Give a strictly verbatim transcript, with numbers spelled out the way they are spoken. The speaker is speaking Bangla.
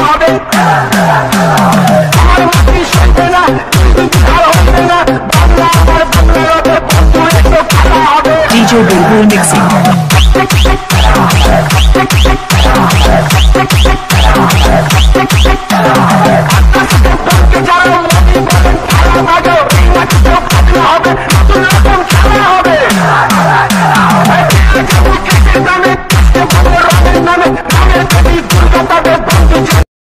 হবে আমার মাটি শুনবে না আর হবে না বাংলা আমার বাংলাতে বন্ধু একটু খেলা হবে ডিজে বুলবুল মিক্সিং